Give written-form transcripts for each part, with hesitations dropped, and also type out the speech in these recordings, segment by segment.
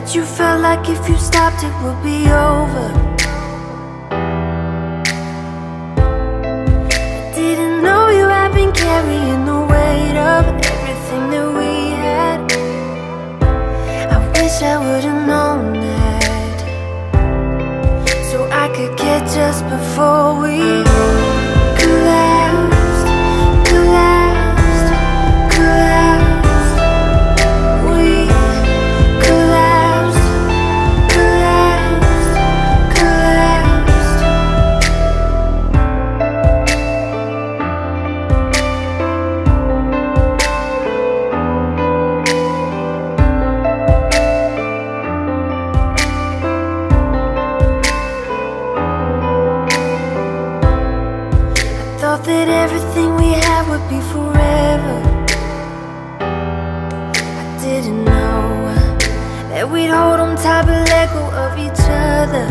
But you felt like if you stopped it would be over. I didn't know you had been carrying the weight of everything that we had. I wish I would've known that, so I could get just before we collapsed, collapsed, collapsed. We collapsed, collapsed, collapsed. Thought that everything we had would be forever. I didn't know that we'd hold on tight but let go of each other.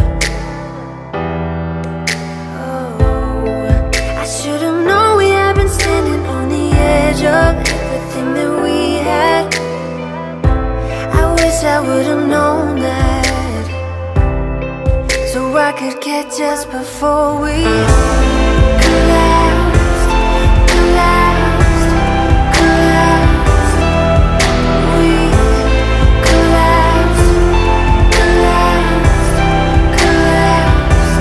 Oh, I should've known we had been standing on the edge of everything that we had. I wish I would've known that, so I could get just before we collapsed, collapsed, collapsed. We collapsed, collapsed, collapsed.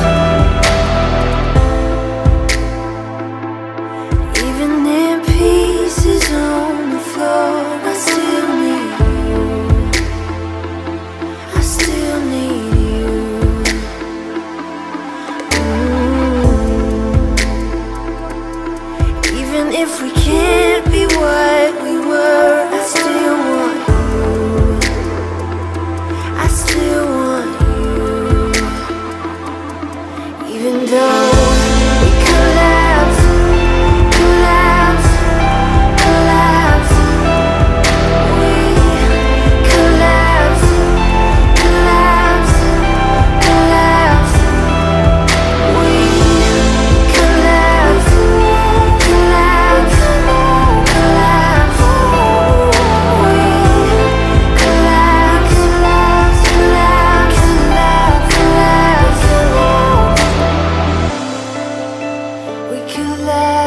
Even in pieces on the floor, I still need you. I still need you. Even if we can't be what we were, I still want you. I still want you. Even though we collapse, collapse, collapse. We collapse, collapse, collapse. We collapse, collapse, collapse. We collapse, collapse, collapse, collapse, collapse. We collapse.